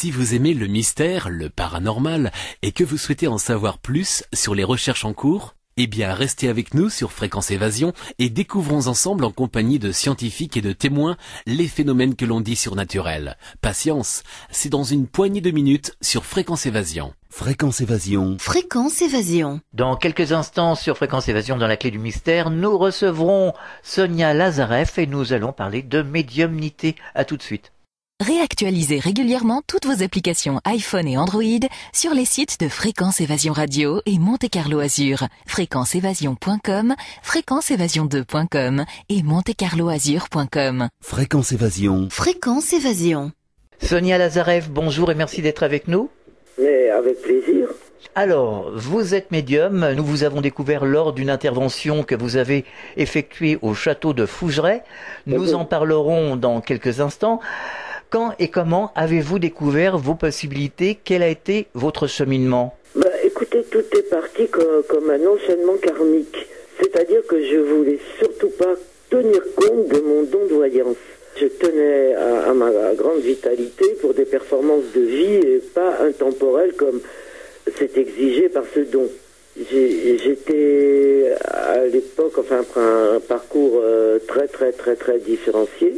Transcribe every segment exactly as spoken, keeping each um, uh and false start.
Si vous aimez le mystère, le paranormal, et que vous souhaitez en savoir plus sur les recherches en cours, eh bien restez avec nous sur Fréquence Évasion et découvrons ensemble en compagnie de scientifiques et de témoins les phénomènes que l'on dit surnaturels. Patience, c'est dans une poignée de minutes sur Fréquence Évasion. Fréquence Évasion. Fréquence Évasion. Dans quelques instants sur Fréquence Évasion dans la clé du mystère, nous recevrons Sonia Lazarev et nous allons parler de médiumnité. À tout de suite. Réactualisez régulièrement toutes vos applications iPhone et Android sur les sites de Fréquence Évasion Radio et Monte Carlo Azur, fréquence évasion point com, fréquence évasion deux point com et monte carlo azur point com. Fréquence Évasion. Fréquence Évasion. Sonia Lazarev, bonjour et merci d'être avec nous. Mais avec plaisir. Alors, vous êtes médium, nous vous avons découvert lors d'une intervention que vous avez effectuée au château de Fougeray. Nous en parlerons dans quelques instants. Quand et comment avez-vous découvert vos possibilités? Quel a été votre cheminement? Bah, écoutez, tout est parti comme, comme un enchaînement karmique. C'est-à-dire que je voulais surtout pas tenir compte de mon don de voyance. Je tenais à, à ma grande vitalité pour des performances de vie et pas intemporelles comme c'est exigé par ce don. J'ai, j'étais à l'époque, enfin après un parcours euh, très très très très différencié.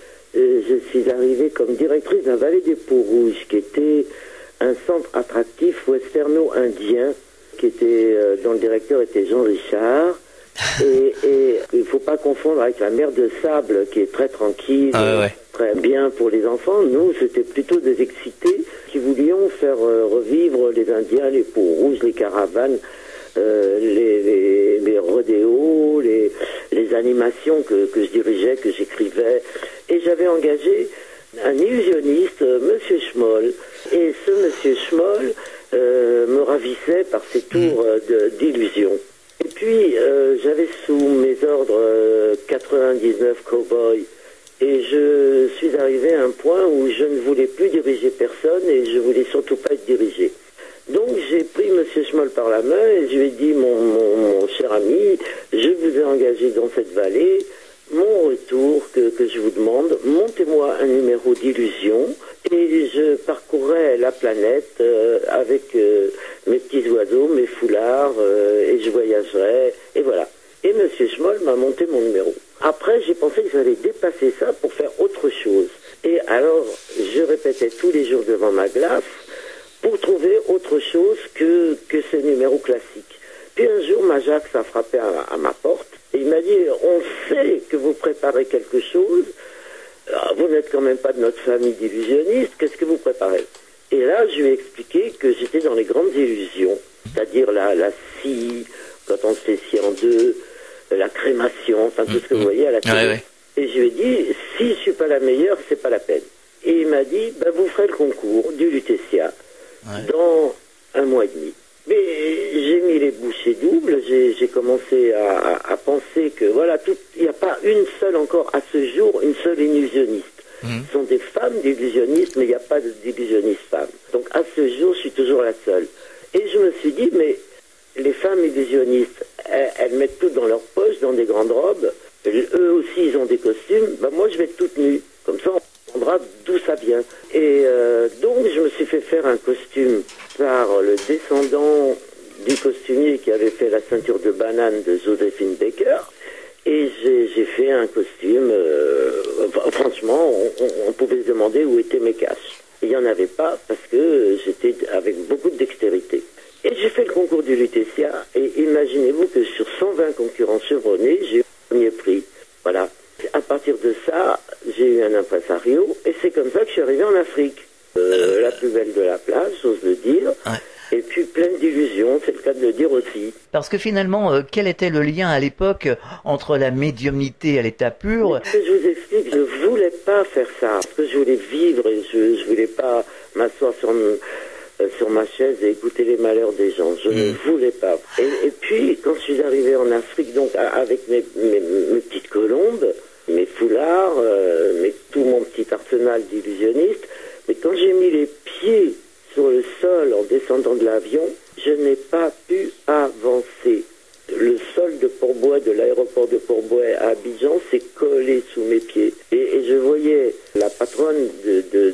Je suis arrivée comme directrice d'un Vallée des Peaux-Rouges, qui était un centre attractif westerno-indien, qui était, euh, dont le directeur était Jean Richard. Et, et il ne faut pas confondre avec la mer de sable, qui est très tranquille, ah ouais. très bien pour les enfants. Nous, c'était plutôt des excités qui voulions faire euh, revivre les Indiens, les Peaux-Rouges, les caravanes, euh, les, les, les rodéos, les, les animations que, que je dirigeais, que j'écrivais. Et j'avais engagé un illusionniste, euh, Monsieur Schmoll. Et ce Monsieur Schmoll euh, me ravissait par ses tours euh, de, d'illusion. Et puis, euh, j'avais sous mes ordres euh, quatre-vingt-dix-neuf cow-boys. Et je suis arrivé à un point où je ne voulais plus diriger personne et je voulais surtout pas être dirigé. Donc, j'ai pris Monsieur Schmoll par la main et je lui ai dit, mon, mon, mon cher ami, je vous ai engagé dans cette vallée. Mon retour que, que je vous demande, montez-moi un numéro d'illusion et je parcourrai la planète euh, avec euh, mes petits oiseaux, mes foulards euh, et je voyagerai et voilà. Et Monsieur Schmoll m'a monté mon numéro. Après, j'ai pensé que j'allais dépasser ça pour faire autre chose. Et alors, je répétais tous les jours devant ma glace pour trouver autre chose que, que ces numéros classiques. Puis un jour, Majax a frappé à, à ma porte. Et il m'a dit, on sait que vous préparez quelque chose, alors, vous n'êtes quand même pas de notre famille d'illusionnistes, qu'est-ce que vous préparez? Et là, je lui ai expliqué que j'étais dans les grandes illusions, c'est-à-dire la, la scie, quand on se fait scier en deux, la crémation, enfin tout ce que vous voyez à la télé. Ouais, ouais. Et je lui ai dit, si je suis pas la meilleure, c'est pas la peine. Et il m'a dit, bah, vous ferez le concours du Lutetia ouais. dans un mois et demi. Mais j'ai mis les bouchées doubles, j'ai, j'ai commencé à, à, à penser que voilà, il n'y a pas une seule encore à ce jour, une seule illusionniste. Mmh. Ce sont des femmes d'illusionnistes, mais il n'y a pas d'illusionnistes femmes. Donc à ce jour, je suis toujours la seule. Et je me suis dit, mais les femmes illusionnistes, elles, elles mettent tout dans leur poche, dans des grandes robes. Eux aussi, ils ont des costumes. Ben moi, je vais être toute nue. Comme ça, on comprendra d'où ça vient. Et euh, donc, je me suis fait faire un costume par le descendant du costumier qui avait fait la ceinture de banane de Josephine Baker. Et j'ai, j'ai fait un costume, euh, franchement, on, on, on pouvait se demander où étaient mes caches. Il n'y en avait pas parce que j'étais avec beaucoup de dextérité. Et j'ai fait le concours du Lutetia et imaginez-vous que sur cent vingt concurrents chevronnés, j'ai eu le premier prix. Voilà. À partir de ça, j'ai eu un impresario et c'est comme ça que je suis arrivé en Afrique. Euh, la plus belle de la place, j'ose le dire. Ouais. Et puis pleine d'illusions, c'est le cas de le dire aussi. Parce que finalement, euh, quel était le lien à l'époque entre la médiumnité à l'état pur? Mais je vous explique, je ne voulais pas faire ça. Parce que je voulais vivre et je ne voulais pas m'asseoir sur, euh, sur ma chaise et écouter les malheurs des gens. Je mmh. ne voulais pas. Et, et puis, quand je suis arrivé en Afrique, donc avec mes, mes, mes petites colombes, mes foulards, euh, mes, tout mon petit arsenal d'illusionnistes, mais quand j'ai mis les pieds sur le sol en descendant de l'avion, je n'ai pas pu avancer. Le sol de Port-Bouët, de l'aéroport de Port-Bouët à Abidjan, s'est collé sous mes pieds. Et, et je voyais la patronne de, de, de, de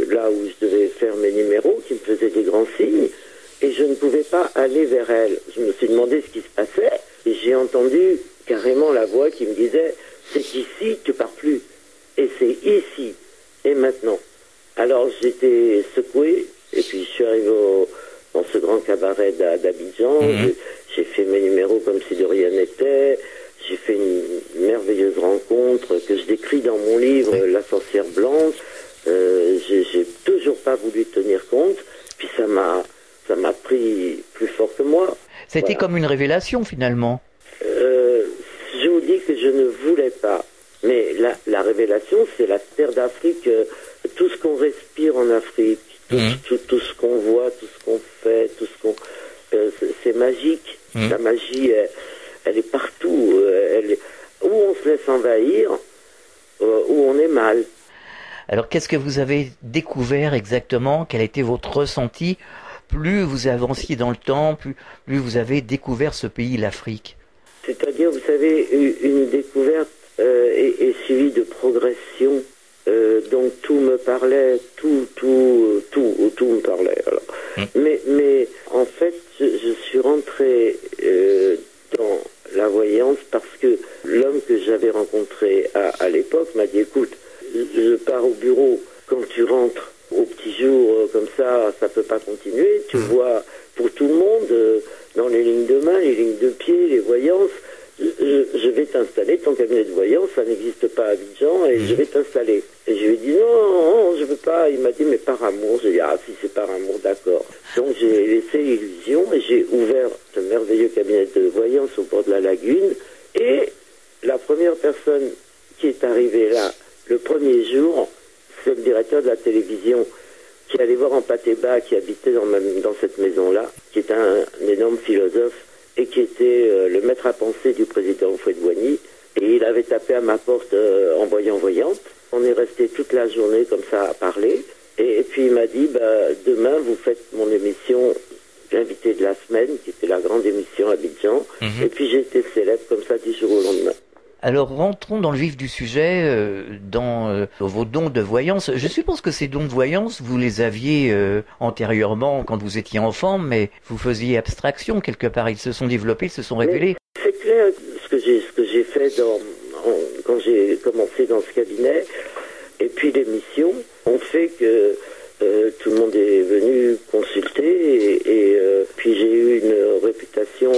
là où je devais faire mes numéros, qui me faisait des grands signes, et je ne pouvais pas aller vers elle. Je me suis demandé ce qui se passait, et j'ai entendu carrément la voix qui me disait « c'est ici, tu pars plus, et c'est ici, et maintenant ». Alors j'étais secoué, et puis je suis arrivé au, dans ce grand cabaret d'Abidjan, mmh. j'ai, j'ai fait mes numéros comme si de rien n'était, j'ai fait une merveilleuse rencontre que je décris dans mon livre « La sorcière blanche ». Euh, j'ai, j'ai toujours pas voulu tenir compte, puis ça m'a ça m'a pris plus fort que moi. C'était voilà. Comme une révélation finalement. Euh, je vous dis que je ne voulais pas, mais la, la révélation, c'est la terre d'Afrique, euh, tout ce qu'on respire en Afrique, tout, mmh. tout, tout ce qu'on voit, tout ce qu'on fait, tout ce qu'on, euh, c'est, c'est magique. Mmh. La magie, elle, elle est partout. Euh, elle est, où on se laisse envahir, euh, où on est mal. Alors, qu'est-ce que vous avez découvert exactement? Quel a été votre ressenti? Plus vous avanciez dans le temps, plus, plus vous avez découvert ce pays, l'Afrique. C'est-à-dire, vous savez, une découverte euh, est, est suivie de progression. Euh, donc tout me parlait, tout, tout, tout, tout me parlait. Alors. Mmh. Mais, mais en fait, je, je suis rentré euh, dans la voyance parce que l'homme que j'avais rencontré à, à l'époque m'a dit, écoute, je pars au bureau, quand tu rentres au petit jour euh, comme ça, ça peut pas continuer, tu vois pour tout le monde, euh, dans les lignes de main, les lignes de pied, les voyances, je, je vais t'installer, ton cabinet de voyance, ça n'existe pas à Abidjan, et je vais t'installer. Et je lui ai dit, non, non, je veux pas. Il m'a dit, mais par amour. J'ai dit, ah, si c'est par amour, d'accord. Donc j'ai laissé l'illusion, et j'ai ouvert ce merveilleux cabinet de voyance au bord de la lagune, et la première personne qui est arrivée là, le premier jour, c'est le directeur de la télévision qui allait voir en Patéba, qui habitait dans, ma, dans cette maison-là, qui est un, un énorme philosophe et qui était euh, le maître à penser du président Houphouët-Boigny. Et il avait tapé à ma porte euh, en voyant-voyante. On est resté toute la journée comme ça à parler. Et, et puis il m'a dit, bah, demain vous faites mon émission L'invité de la semaine, qui était la grande émission à Abidjan. Mm-hmm. Et puis j'ai été célèbre comme ça du jour au lendemain. Alors rentrons dans le vif du sujet, euh, dans euh, vos dons de voyance. Je suppose que ces dons de voyance, vous les aviez euh, antérieurement quand vous étiez enfant, mais vous faisiez abstraction quelque part. Ils se sont développés, ils se sont révélés. Mais c'est clair, ce que j'ai, ce que j'ai fait dans, en, quand j'ai commencé dans ce cabinet, et puis l'émission, ont fait que euh, tout le monde est venu consulter, et, et euh, puis j'ai eu une réputation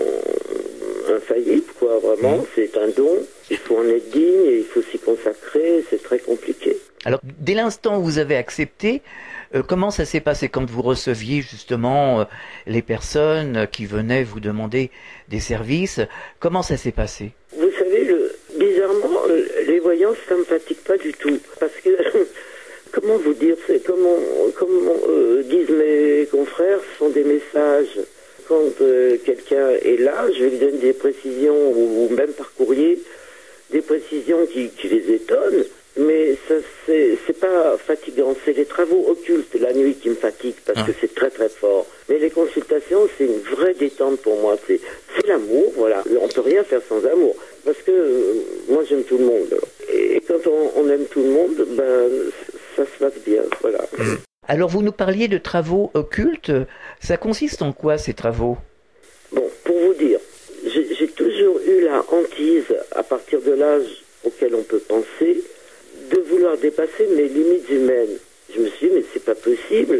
infaillible, quoi, vraiment. Mmh. C'est un don, il faut en être digne et il faut s'y consacrer, c'est très compliqué. Alors, dès l'instant où vous avez accepté, euh, comment ça s'est passé quand vous receviez justement euh, les personnes qui venaient vous demander des services? Comment ça s'est passé? Vous savez, le, bizarrement, les voyances, ça me fatigue pas du tout, parce que comment vous dire, c'est comment, comment euh, disent mes confrères, ce sont des messages. Quand euh, quelqu'un est là, je vais lui donner des précisions, ou, ou même par courrier, des précisions qui, qui les étonnent, mais ça c'est, c'est pas fatigant, c'est les travaux occultes la nuit qui me fatiguent, parce ah. que c'est très très fort. Mais les consultations, c'est une vraie détente pour moi, c'est, c'est l'amour, voilà. On peut rien faire sans amour, parce que euh, moi j'aime tout le monde. Et quand on, on aime tout le monde, ben ça se passe bien, voilà. Mmh. Alors vous nous parliez de travaux occultes, ça consiste en quoi ces travaux? Bon, pour vous dire, j'ai, j'ai toujours eu la hantise, à partir de l'âge auquel on peut penser, de vouloir dépasser mes limites humaines. Je me suis dit, mais c'est pas possible,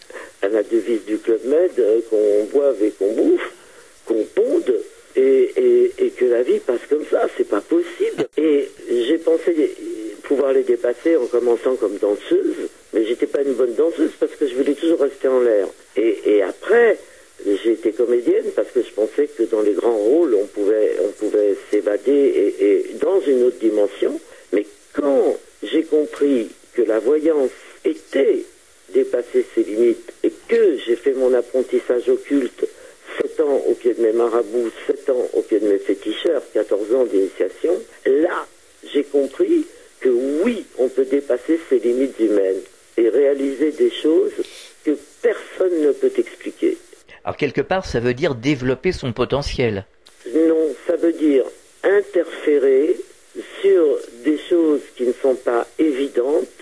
à la devise du Club Med, euh, qu'on boive et qu'on bouffe, qu'on ponde, et, et, et que la vie passe comme ça, c'est pas possible. Et j'ai pensé pouvoir les dépasser en commençant comme danseuse, mais j'étais pas une bonne danseuse parce que je voulais toujours rester en l'air. Et, et après, j'ai été comédienne parce que je pensais que dans les grands rôles, on pouvait, on pouvait s'évader et, et dans une autre dimension. Mais quand j'ai compris que la voyance était dépasser ses limites et que j'ai fait mon apprentissage occulte, sept ans au pied de mes marabouts, sept ans au pied de mes féticheurs, quatorze ans d'initiation, là, j'ai compris que oui, on peut dépasser ses limites humaines et réaliser des choses que personne ne peut expliquer. Alors quelque part, ça veut dire développer son potentiel. Non, ça veut dire interférer sur des choses qui ne sont pas évidentes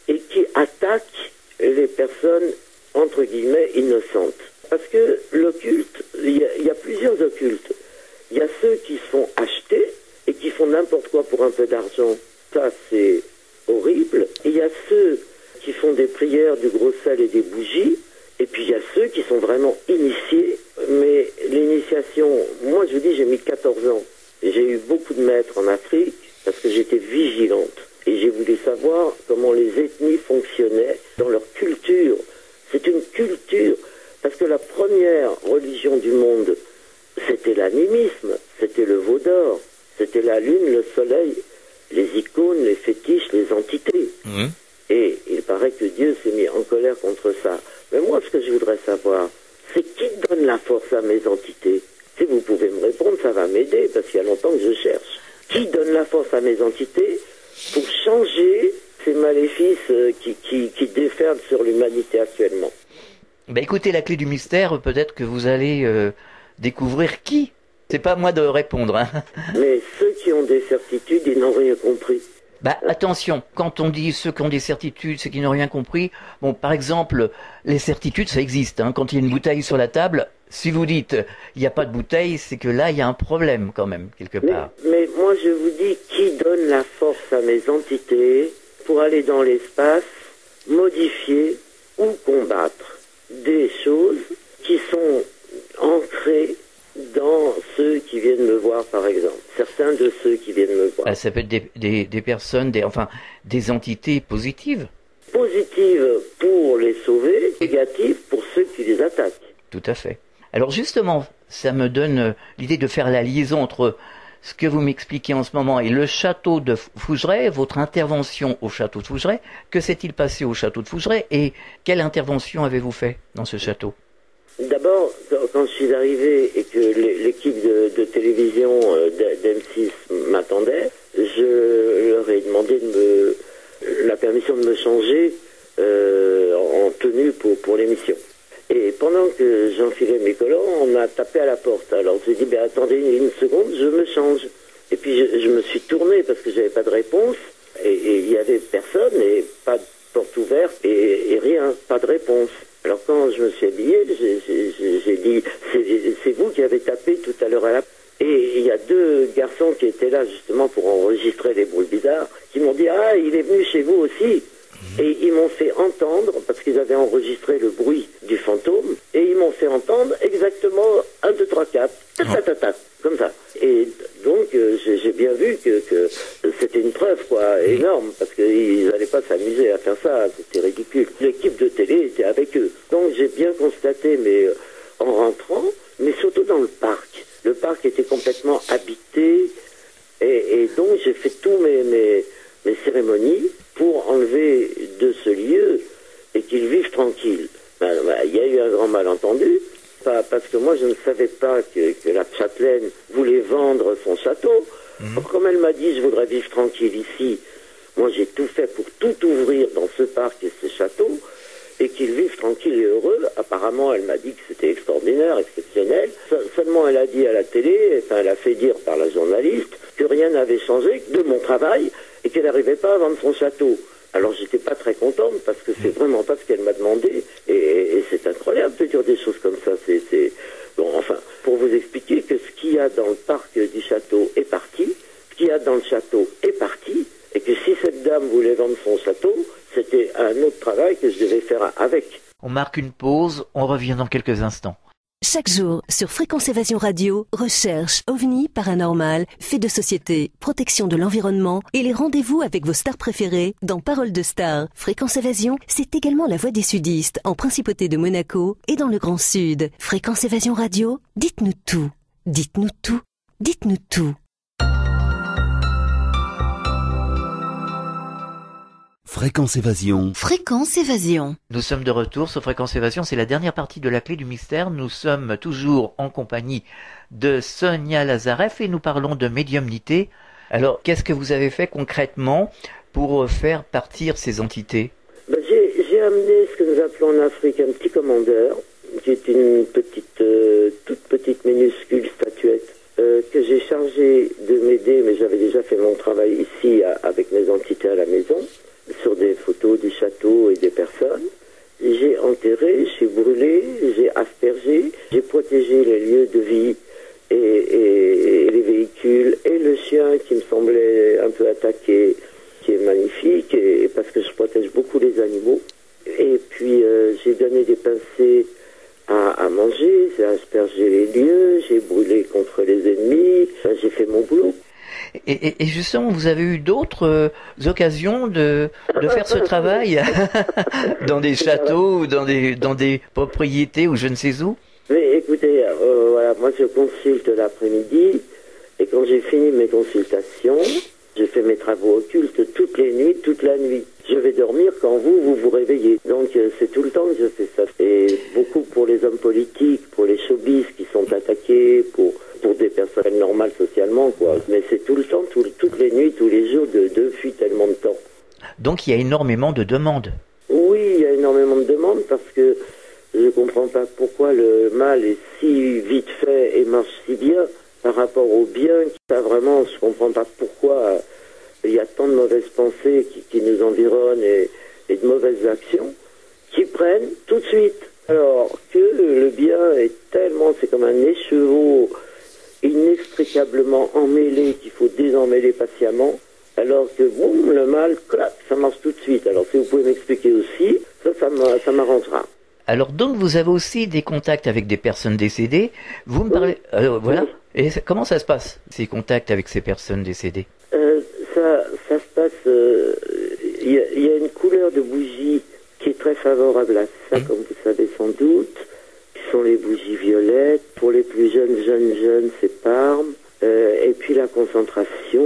et qui attaquent les personnes, entre guillemets, innocentes. Parce que l'occulte, il y, y a plusieurs occultes. Il y a ceux qui sont achetés et qui font n'importe quoi pour un peu d'argent. Ça, c'est horrible. Et il y a ceux qui font des prières, du gros sel et des bougies. Et puis il y a ceux qui sont vraiment initiés. Mais l'initiation, moi je vous dis, j'ai mis quatorze ans. J'ai eu beaucoup de maîtres en Afrique parce que j'étais vigilante. Et j'ai voulu savoir comment les ethnies fonctionnaient dans leur culture. C'est une culture, parce que la première religion du monde, c'était l'animisme, c'était le veau d'or, c'était la lune, le soleil, les icônes, les fétiches, les entités. Mmh. Et il paraît que Dieu s'est mis en colère contre ça. Mais moi, ce que je voudrais savoir, c'est qui donne la force à mes entités? Si vous pouvez me répondre, ça va m'aider, parce qu'il y a longtemps que je cherche. Qui donne la force à mes entités pour changer ces maléfices qui, qui, qui déferlent sur l'humanité actuellement? Bah écoutez, la clé du mystère, peut-être que vous allez euh, découvrir qui. C'est pas à moi de répondre. Hein. Mais ceux qui ont des certitudes, ils n'ont rien compris. Bah attention, quand on dit ceux qui ont des certitudes, ceux qui n'ont rien compris, bon, par exemple, les certitudes, ça existe. Hein. Quand il y a une bouteille sur la table, si vous dites il n'y a pas de bouteille, c'est que là, il y a un problème quand même, quelque part. Mais, mais moi, je vous dis, qui donne la force à mes entités pour aller dans l'espace, modifier ou combattre des choses qui sont ancrées dans ceux qui viennent me voir, par exemple. Certains de ceux qui viennent me voir. Ah, ça peut être des, des, des personnes, des, enfin, des entités positives. Positives pour les sauver, négatives pour ceux qui les attaquent. Tout à fait. Alors justement, ça me donne l'idée de faire la liaison entre ce que vous m'expliquez en ce moment et le château de Fougeray, votre intervention au château de Fougeray. Que s'est-il passé au château de Fougeray et quelle intervention avez-vous fait dans ce château? D'abord, quand je suis arrivé et que l'équipe de, de télévision d'M six m'attendait, je leur ai demandé de me, la permission de me changer euh, en tenue pour, pour l'émission. Et pendant que j'enfilais mes collants, on m'a tapé à la porte. Alors j'ai dit, ben, attendez une seconde, je me change. Et puis je, je me suis tourné parce que j'avais pas de réponse. Et il y avait personne et pas de porte ouverte et, et rien, pas de réponse. Alors quand je me suis habillé, j'ai dit, c'est vous qui avez tapé tout à l'heure à la porte. Et il y a deux garçons qui étaient là justement pour enregistrer les bruits bizarres, qui m'ont dit, ah, il est venu chez vous aussi. Et ils m'ont fait entendre, parce qu'ils avaient enregistré le bruit du fantôme, et ils m'ont fait entendre exactement un, deux, trois, quatre, ta, ta, ta, ta, comme ça. Et donc euh, j'ai bien vu que, que c'était une preuve quoi, énorme, parce qu'ils n'allaient pas s'amuser à faire ça, c'était ridicule. L'équipe de télé était avec eux. Donc j'ai bien constaté, mais euh, en rentrant, mais surtout dans le parc. Le parc était complètement habité, et, et donc j'ai fait tous mes, mes, mes cérémonies pour enlever de ce lieu et qu'ils vivent tranquilles. Ben, ben, il y a eu un grand malentendu, pas, parce que moi je ne savais pas que, que la châtelaine voulait vendre son château. Mmh. Comme elle m'a dit je voudrais vivre tranquille ici, moi j'ai tout fait pour tout ouvrir dans ce parc et ce château, et qu'ils vivent tranquilles et heureux. Apparemment elle m'a dit que c'était extraordinaire, exceptionnel. Seulement elle a dit à la télé, enfin elle a fait dire par la journaliste, que rien n'avait changé de mon travail, et qu'elle n'arrivait pas à vendre son château. Alors j'étais pas très contente parce que c'est vraiment pas ce qu'elle m'a demandé, et, et, et c'est incroyable de dire des choses comme ça. C'est bon, enfin, pour vous expliquer que ce qu'il y a dans le parc du château est parti, ce qu'il y a dans le château est parti, et que si cette dame voulait vendre son château, c'était un autre travail que je devais faire avec. On marque une pause, on revient dans quelques instants. Chaque jour, sur Fréquence Évasion Radio, recherche, ovni, paranormal, faits de société, protection de l'environnement et les rendez-vous avec vos stars préférées dans Paroles de Stars. Fréquence Évasion, c'est également la voix des sudistes en Principauté de Monaco et dans le Grand Sud. Fréquence Évasion Radio, dites-nous tout, dites-nous tout, dites-nous tout. Fréquence Évasion. Fréquence Évasion. Nous sommes de retour sur Fréquence Évasion, c'est la dernière partie de la clé du mystère. Nous sommes toujours en compagnie de Sonia Lazareff et nous parlons de médiumnité. Alors, qu'est-ce que vous avez fait concrètement pour faire partir ces entités? ben, J'ai amené ce que nous appelons en Afrique un petit commandeur, qui est une petite, euh, toute petite minuscule statuette, euh, que j'ai chargé de m'aider, mais j'avais déjà fait mon travail ici à, avec mes entités à la maison, sur des photos, des enterré, j'ai brûlé, j'ai aspergé, j'ai protégé les lieux de vie et, et, et les véhicules et le chien qui me semblait un peu attaqué, qui est magnifique, et, et parce que je protège beaucoup les animaux. Et puis euh, j'ai donné des pincées à, à manger, j'ai aspergé les lieux, j'ai brûlé contre les ennemis, j'ai fait mon boulot. Et, et, et justement, vous avez eu d'autres euh, occasions de, de faire ce travail dans des châteaux ou dans des, dans des propriétés ou je ne sais où? Mais écoutez, euh, voilà, moi je consulte l'après-midi et quand j'ai fini mes consultations, je fais mes travaux occultes toutes les nuits, toute la nuit. Je vais dormir quand vous, vous vous réveillez. Donc euh, c'est tout le temps que je fais ça. Et beaucoup pour les hommes politiques, pour les showbiz qui sont attaqués, pour... pour des personnes normales socialement, quoi. Mais c'est tout le temps, tout, toutes les nuits, tous les jours, de, depuis tellement de temps. Donc il y a énormément de demandes. Oui, il y a énormément de demandes parce que je ne comprends pas pourquoi le mal est si vite fait et marche si bien par rapport au bien. Ça vraiment, je ne comprends pas pourquoi il y a tant de mauvaises pensées qui, qui nous environnent et, et de mauvaises actions qui prennent tout de suite. Alors que le bien est tellement, c'est comme un écheveau inextricablement emmêlé qu'il faut désemmêler patiemment, alors que boum, le mal, clac, ça marche tout de suite. Alors si vous pouvez m'expliquer aussi, ça, ça, ça m'arrangera. Alors donc vous avez aussi des contacts avec des personnes décédées. Vous me parlez, euh, voilà. Et ça, comment ça se passe, ces contacts avec ces personnes décédées? euh, ça, ça se passe. Il euh, y, y a une couleur de bougie qui est très favorable à ça, mmh. comme vous savez sans doute. Sont les bougies violettes. Pour les plus jeunes, jeunes, jeunes, c'est Parme. Euh, et puis la concentration.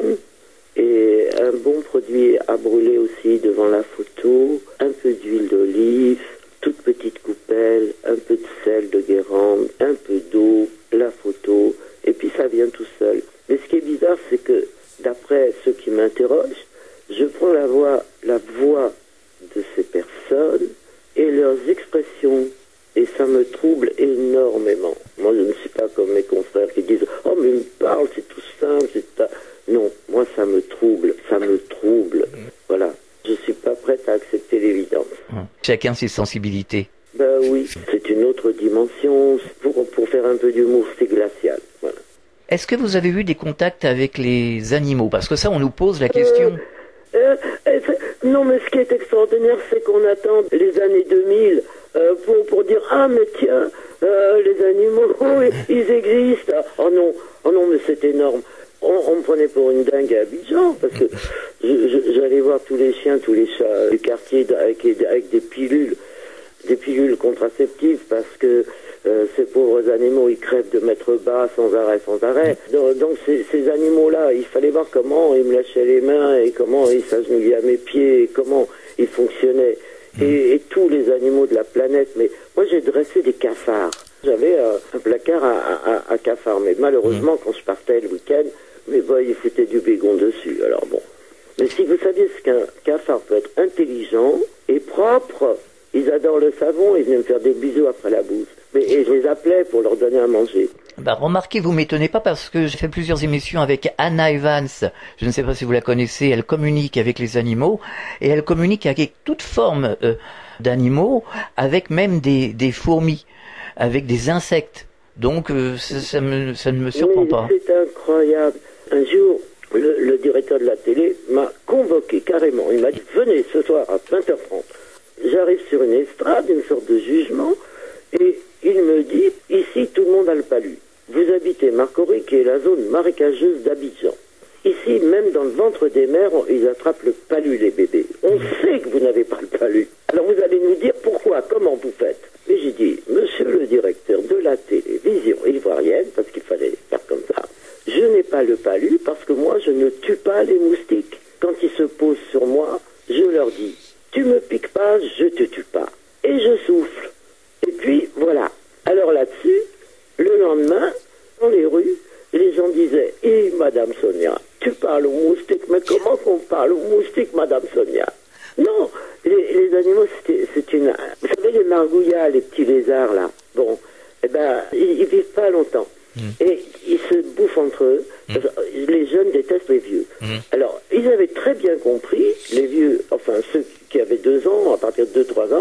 Et un bon produit à brûler aussi devant la photo. Un peu d'huile d'olive, toute petite coupelle, un peu de sel de Guérande, un peu d'eau, la photo. Et puis ça vient tout seul. Mais ce qui est bizarre, c'est que d'après ceux qui m'interrogent, je prends la voix, la voix de ces personnes et leurs expressions. Et ça me trouble énormément. Moi, je ne suis pas comme mes confrères qui disent « Oh, mais il me parle, c'est tout simple, c'est pas... » Non, moi, ça me trouble, ça me trouble. Voilà. Je ne suis pas prête à accepter l'évidence. Chacun ses sensibilités. Ben oui, c'est une autre dimension. Pour, pour faire un peu d'humour, c'est glacial. Voilà. Est-ce que vous avez eu des contacts avec les animaux? Parce que ça, on nous pose la question. Euh, euh, non, mais ce qui est extraordinaire, c'est qu'on attend les années deux mille euh, pour, pour dire « Ah, mais tiens, euh, les animaux, oh, ils existent !» Oh non, oh non, mais c'est énorme. On, on me prenait pour une dingue à Abidjan, parce que j'allais voir tous les chiens, tous les chats du quartier avec, avec des pilules, des pilules contraceptives, parce que euh, ces pauvres animaux, ils crèvent de mettre bas sans arrêt, sans arrêt. Donc, donc ces, ces animaux-là, il fallait voir comment ils me lâchaient les mains, et comment ils s'agenouillaient à mes pieds, et comment ils fonctionnaient. Et, et tous les animaux de la planète. Mais moi, j'ai dressé des cafards. J'avais euh, un placard à, à, à cafards, mais malheureusement, mmh. quand je partais le week-end, mes boys, ils foutaient du bégon dessus. Alors bon. Mais si vous saviez ce qu'un cafard peut être intelligent et propre, ils adorent le savon, ils venaient me faire des bisous après la bouffe. Mais, et je les appelais pour leur donner à manger. Bah, remarquez, vous m'étonnez pas parce que j'ai fait plusieurs émissions avec Anna Evans. Je ne sais pas si vous la connaissez. Elle communique avec les animaux et elle communique avec toute forme euh, d'animaux, avec même des, des fourmis, avec des insectes. Donc euh, ça, ça, me, ça ne me surprend Mais pas. C'est incroyable. Un jour, le, le directeur de la télé m'a convoqué carrément. Il m'a dit « Venez ce soir à vingt heures trente ». J'arrive sur une estrade, une sorte de jugement, et il me dit « Ici, tout le monde a le palu. Vous habitez Marcory, qui est la zone marécageuse d'Abidjan. Ici, même dans le ventre des mères, ils attrapent le palu, les bébés. On sait que vous n'avez pas le palu. Alors vous allez nous dire pourquoi, comment vous faites. » Et j'ai dit « Monsieur le directeur de la télévision ivoirienne, parce qu'il fallait faire comme ça, je n'ai pas le palu parce que moi, je ne tue pas les moustiques. Quand ils se posent sur moi, je leur dis « Tu me piques pas, je te tue pas. » Et je souffle. Et puis, voilà. Alors là-dessus, le lendemain, dans les rues, les gens disaient « Eh, Madame Sonia, tu parles aux moustiques, mais comment qu'on parle aux moustiques, Madame Sonia ?» Non, les, les animaux, c'est une... Vous savez, les margouillas, les petits lézards, là, bon, eh ben, ils, ils vivent pas longtemps. Mmh. Et ils se bouffent entre eux. Mmh. Les jeunes détestent les vieux. Mmh. Alors, ils avaient très bien compris, les vieux, enfin, ceux qui avaient deux ans, à partir de deux trois ans,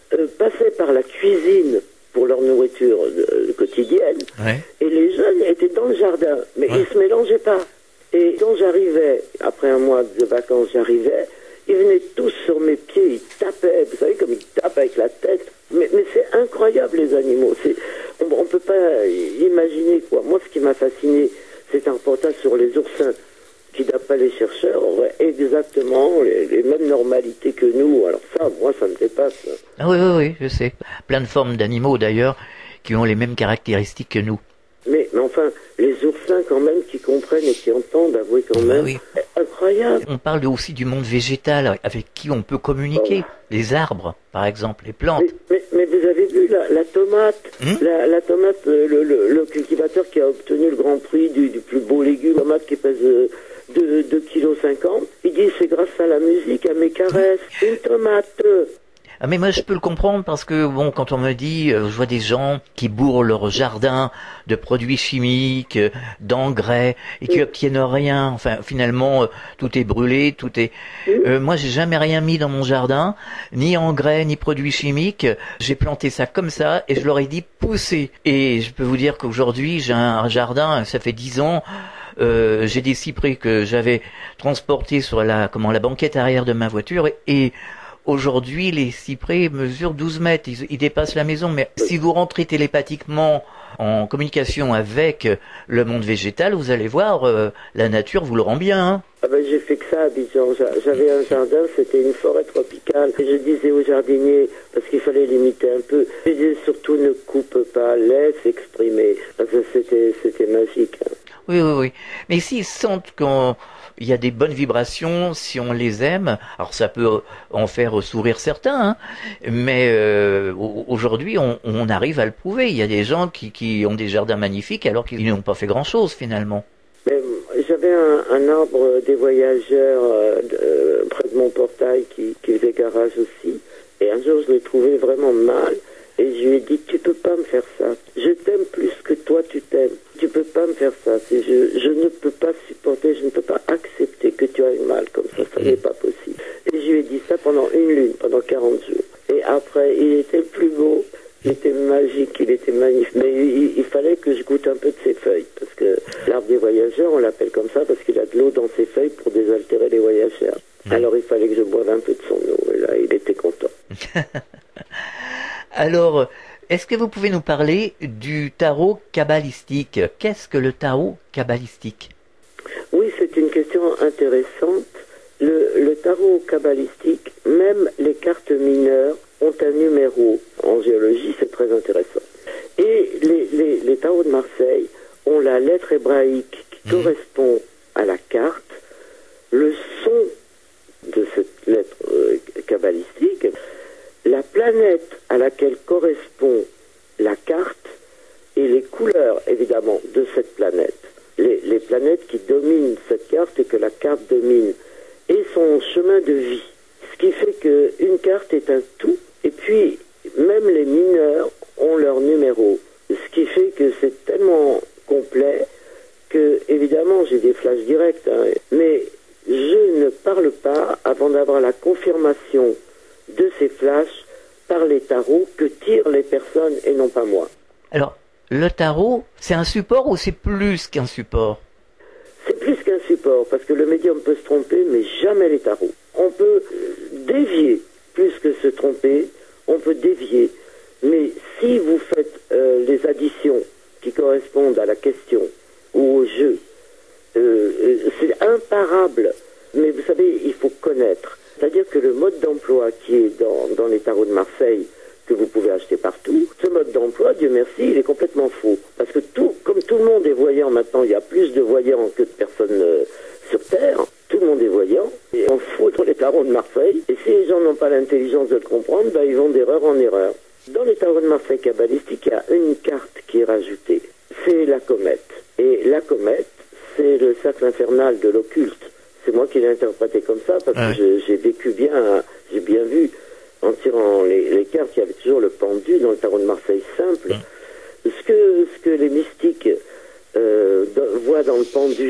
euh, passaient par la cuisine pour leur nourriture euh, quotidienne, Ouais. et les jeunes étaient dans le jardin, mais Ouais. ils se mélangeaient pas. Et quand j'arrivais, après un mois de vacances, j'arrivais, ils venaient tous sur mes pieds, ils tapaient, vous savez, comme ils tapent avec la tête. Mais, mais c'est incroyable, les animaux. C'est, on ne peut pas imaginer, quoi. Moi, ce qui m'a fasciné, c'est un reportage sur les oursins, qui, d'après les chercheurs, auraient exactement les, les mêmes normalités que nous. Alors ça, moi, ça me dépasse. Ah oui, oui, oui, je sais. Plein de formes d'animaux, d'ailleurs, qui ont les mêmes caractéristiques que nous. Mais, mais enfin, les oursins, quand même, qui comprennent et qui entendent, avouez quand Ah même, oui. incroyable. On parle aussi du monde végétal, avec qui on peut communiquer. Oh. Les arbres, par exemple, les plantes. Mais, mais, mais vous avez vu la, la tomate, Hmm la, la tomate, le, le, le, le cultivateur qui a obtenu le grand prix du, du plus beau légume, tomate qui pèse euh, deux kilos cinquante, il dit c'est grâce à la musique, à mes caresses, une tomate. Ah, mais moi je peux le comprendre parce que bon, quand on me dit, euh, je vois des gens qui bourrent leur jardin de produits chimiques, euh, d'engrais et qui Mm. obtiennent rien. Enfin, finalement, euh, tout est brûlé, tout est. Euh, moi, j'ai jamais rien mis dans mon jardin, ni engrais, ni produits chimiques. J'ai planté ça comme ça et je leur ai dit pousser. Et je peux vous dire qu'aujourd'hui, j'ai un jardin, ça fait dix ans. Euh, j'ai des cyprès que j'avais transportés sur la comment la banquette arrière de ma voiture et, et aujourd'hui, les cyprès mesurent douze mètres, ils, ils dépassent la maison. Mais si vous rentrez télépathiquement en communication avec le monde végétal, vous allez voir, euh, la nature vous le rend bien. Hein. Ah ben j'ai fait que ça à Abidjan. J'a- J'avais un jardin, c'était une forêt tropicale. Et je disais aux jardiniers, parce qu'il fallait limiter un peu, je disais surtout ne coupe pas, laisse exprimer. Parce que c'était, c'était magique. Hein. Oui, oui, oui. Mais s'ils sentent qu'on... il y a des bonnes vibrations, si on les aime, alors ça peut en faire sourire certains, hein, mais euh, au- aujourd'hui on, on arrive à le prouver. Il y a des gens qui, qui ont des jardins magnifiques alors qu'ils n'ont pas fait grand-chose finalement. Mais j'avais un, un arbre des voyageurs euh, de- euh, près de mon portail qui, qui faisait garage aussi. Et un jour, je l'ai trouvé vraiment mal. Et je lui ai dit, tu peux pas me faire ça. Je t'aime plus que toi, tu t'aimes. Tu peux pas me faire ça. C'est- Je, je ne peux pas supporter, je ne peux pas accepter que tu ailles mal comme ça. Ça n'est pas possible. Et je lui ai dit ça pendant une lune, pendant quarante jours. Et après, il était le plus beau. Il était magique, il était magnifique. Mais il, il fallait que je goûte un peu de ses feuilles. Parce que l'arbre des voyageurs, on l'appelle comme ça parce qu'il a de l'eau dans ses feuilles pour désaltérer les voyageurs. Alors il fallait que je boive un peu de son eau. Et là, il était content. Alors, est-ce que vous pouvez nous parler du tarot kabbalistique? Qu'est-ce que le tarot kabbalistique? Oui, c'est une question intéressante. Le, le tarot kabbalistique, même les cartes mineures, ont un numéro. En géologie, c'est très intéressant. Et les, les, les tarots de Marseille ont la lettre hébraïque qui Mmh. correspond à la carte, le son de cette lettre euh, kabbalistique, la planète à laquelle correspond la carte et les couleurs, évidemment, de cette planète. Les, les planètes qui dominent cette carte et que la carte domine, et son chemin de vie. Ce qui fait qu'une carte est un tout, et puis même les mineurs ont leur numéro. Ce qui fait que c'est tellement complet que, évidemment, j'ai des flashs directs, hein, mais je ne parle pas avant d'avoir la confirmation de ces flashs par les tarots que tirent les personnes et non pas moi. Alors, le tarot, c'est un support ou c'est plus qu'un support? C'est plus qu'un support, parce que le médium peut se tromper, mais jamais les tarots. On peut dévier plus que se tromper, on peut dévier. Mais si vous faites euh, les additions qui correspondent à la question ou au jeu, euh, euh, c'est imparable. Mais vous savez, il faut connaître. C'est-à-dire que le mode d'emploi qui est dans, dans les tarots de Marseille, que vous pouvez acheter partout, ce mode d'emploi, Dieu merci, il est complètement faux. Parce que tout, comme tout le monde est voyant maintenant, il y a plus de voyants que de personnes euh, sur Terre, tout le monde est voyant, et on fout dans les tarots de Marseille, et si les gens n'ont pas l'intelligence de le comprendre, ben, ils vont d'erreur en erreur. Dans les tarots de Marseille kabbalistiques, il y a une carte qui est rajoutée, c'est la comète. Et la comète, c'est le cercle infernal de l'occulte. C'est moi qui l'ai interprété comme ça, parce Ouais. que je- j'ai vécu bien, j'ai bien vu, en tirant les, les cartes, il y avait toujours le pendu dans le tarot de Marseille simple. Ouais. Ce que, ce que les mystiques euh, do- voient dans le pendu,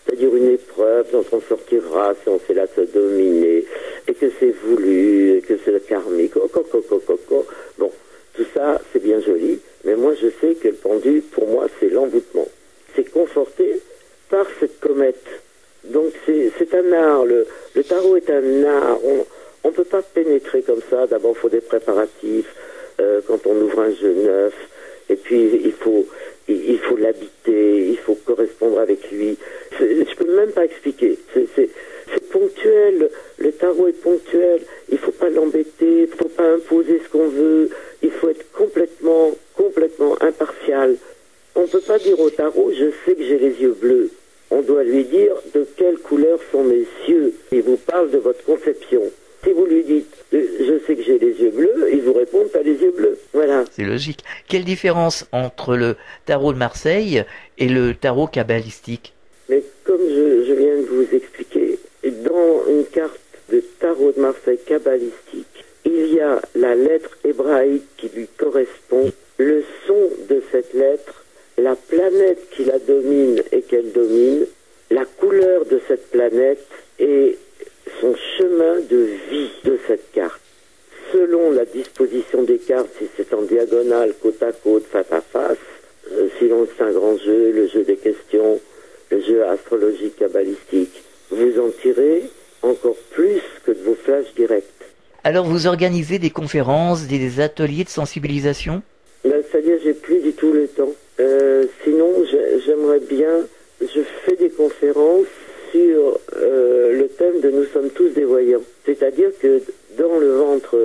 c'est-à-dire une épreuve dont on sortira si on fait la sodomie, et que c'est voulu, et que c'est le karmique, oh, coco, coco, coco. Bon, tout ça, c'est bien joli, mais moi je sais que le pendu, pour moi, c'est l'envoûtement. C'est conforté par cette comète. Donc c'est, c'est un art, le, le tarot est un art, on ne peut pas pénétrer comme ça, d'abord il faut des préparatifs, euh, quand on ouvre un jeu neuf, et puis il faut, il, il faut l'habiter, il faut correspondre avec lui. C'est, je peux même pas expliquer, c'est, c'est, c'est ponctuel, le tarot est ponctuel, il faut pas l'embêter, il faut pas imposer ce qu'on veut, il faut être complètement, complètement impartial. On peut pas dire au tarot, je sais que j'ai les yeux bleus. On doit lui dire de quelle couleur sont mes yeux. Il vous parle de votre conception. Si vous lui dites je sais que j'ai les yeux bleus, il vous répond t'as les yeux bleus. Voilà. C'est logique. Quelle différence entre le tarot de Marseille et le tarot kabbalistique? Mais comme je, je viens de vous expliquer, dans une carte de tarot de Marseille kabbalistique, il y a la lettre hébraïque qui lui correspond, le son de cette lettre, la planète qui la domine et qu'elle domine, la couleur de cette planète et son chemin de vie de cette carte. Selon la disposition des cartes, si c'est en diagonale, côte à côte, face à face, euh, sinon c'est un grand jeu, le jeu des questions, le jeu astrologique kabbalistique, vous en tirez encore plus que de vos flashs directs. Alors vous organisez des conférences, des ateliers de sensibilisation? Ben, c'est-à-dire j'ai plus du tout le temps. Euh, sinon, j'aimerais bien, je fais des conférences sur euh, le thème de nous sommes tous des voyants. C'est-à-dire que dans le ventre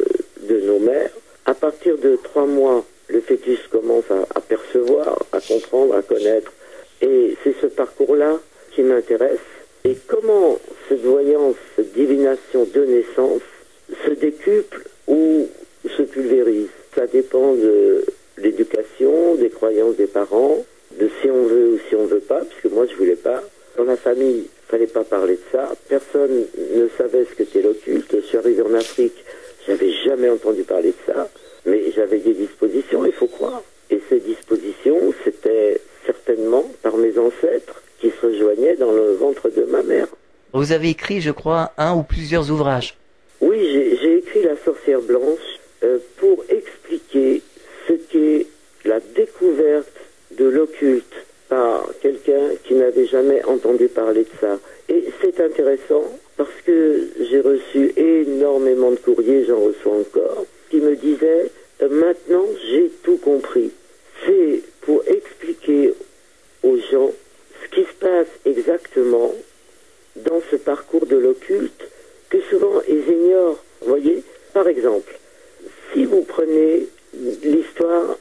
de nos mères, à partir de trois mois, le fœtus commence à, à percevoir, à comprendre, à connaître. Et c'est ce parcours-là qui m'intéresse. Et comment cette voyance, cette divination de naissance se décuple ou se pulvérise. Ça dépend de l'éducation, des croyances des parents, de si on veut ou si on veut pas, puisque moi je voulais pas. Dans la famille, il fallait pas parler de ça. Personne ne savait ce qu'était l'occulte. Je suis arrivé en Afrique, j'avais jamais entendu parler de ça, mais j'avais des dispositions, il faut croire. Et ces dispositions, c'était certainement par mes ancêtres qui se rejoignaient dans le ventre de ma mère. Vous avez écrit, je crois, un ou plusieurs ouvrages. Oui, j'ai, j'ai écrit La sorcière blanche euh, pour expliquer ce qu'est la découverte de l'occulte par quelqu'un qui n'avait jamais entendu parler de ça. Et c'est intéressant parce que j'ai reçu énormément de courriers, j'en reçois encore, qui me disaient euh, maintenant j'ai tout compris. C'est pour expliquer aux gens ce qui se passe exactement dans ce parcours de l'occulte que souvent ils ignorent. Vous voyez, par exemple, si vous prenez l'histoire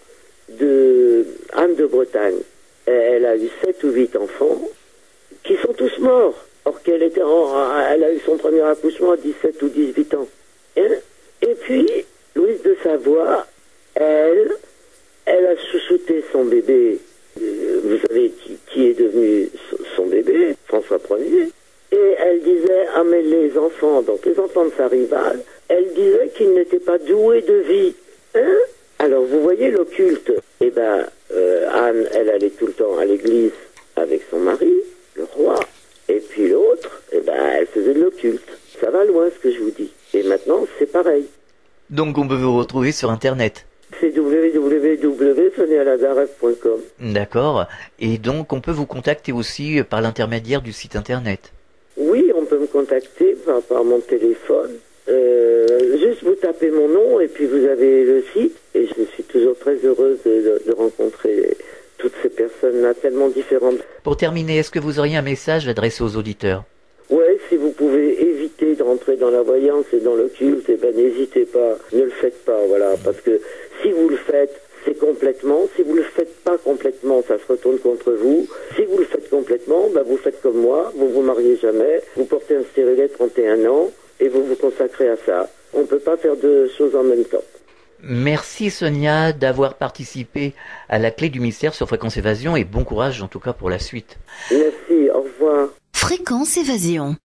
de Anne de Bretagne, elle a eu sept ou huit enfants qui sont tous morts, or qu'elle était en, elle a eu son premier accouchement à dix-sept ou dix-huit ans. Et, et puis, Louise de Savoie, elle, elle a chouchouté son bébé. Vous savez qui, qui est devenu son bébé, François Ier. Et elle disait, ah mais les enfants, donc les enfants de sa rivale, elle disait qu'ils n'étaient pas doués de vie. Hein? Alors vous voyez l'occulte. Eh ben, euh, Anne, elle allait tout le temps à l'église avec son mari, le roi. Et puis l'autre, eh ben, elle faisait de l'occulte. Ça va loin ce que je vous dis. Et maintenant, c'est pareil. Donc on peut vous retrouver sur Internet. C'est w w w point sonia lazarev point com. D'accord. Et donc on peut vous contacter aussi par l'intermédiaire du site Internet. Oui, on peut me contacter par, par mon téléphone. Euh, juste vous tapez mon nom et puis vous avez le site. Et je suis toujours très heureuse de, de, de rencontrer toutes ces personnes-là tellement différentes. Pour terminer, est-ce que vous auriez un message adressé aux auditeurs? Ouais, si vous pouvez éviter de rentrer dans la voyance et dans l'occulte, eh ben n'hésitez pas, ne le faites pas, voilà, parce que si vous le faites, c'est complètement. Si vous le faites pas complètement, ça se retourne contre vous. Si vous le faites complètement, ben vous faites comme moi, vous vous mariez jamais, vous portez un stérilet trente et un ans et vous vous consacrez à ça. On ne peut pas faire deux choses en même temps. Merci Sonia d'avoir participé à la clé du mystère sur Fréquence Évasion et bon courage en tout cas pour la suite. Merci, au revoir. Fréquence Évasion.